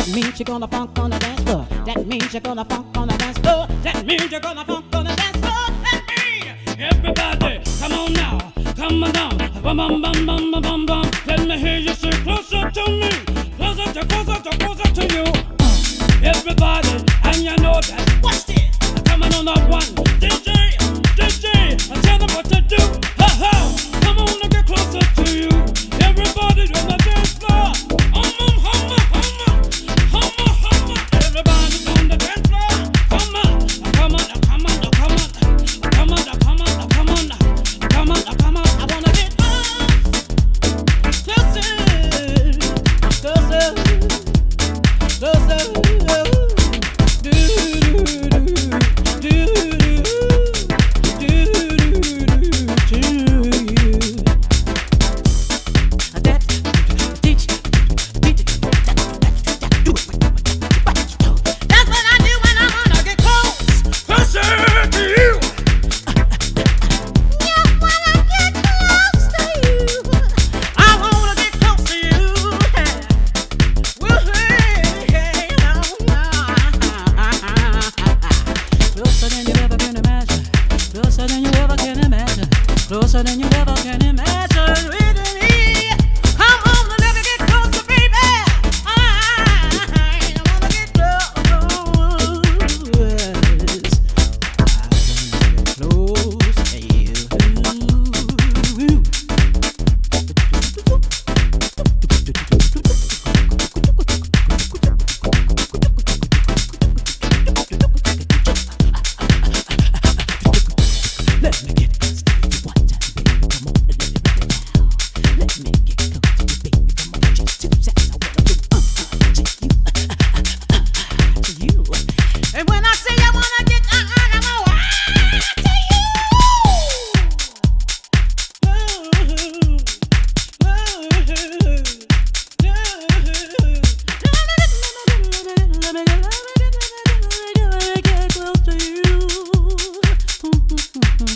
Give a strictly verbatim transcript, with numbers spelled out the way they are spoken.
That means you're gonna funk on the dance floor. That means you're gonna funk on the dance floor. That means you're gonna funk on the dance floor. That means everybody, come on now, come on down. Bum bum bum bum bum bum bum. Let me hear you say closer to me, closer to closer to closer to you. Uh, everybody, and you know that. Watch this. Coming on up one, D J, D J, tell them what to do. Ha ha, come on and get closer to you. Everybody on the dance floor. Um um hum hum hum hum. Everybody's on the dance floor. Come on, come on, come on, come on, come on, come on, come on, come on, come on. I wanna get closer, closer, closer. Do do do do do do you. That teach, teach. That's what I do when I wanna get close, closer to you. Yeah, when I get close to you, I wanna get close to you. Hey, closer than you ever can imagine, closer than you ever can imagine, closer than you ever can imagine. With me, come on and let me get closer, baby. I wanna get close. I wanna get close to you. Let me get close to you one time, baby. Come on and let me ride it now. Let me get close to you, baby. Come on, just two seconds. I wanna do uh uh to you, uh, uh, uh, uh, to you. And when I say I wanna get uh uh, I'm gonna uh, to you. Let me get close to you.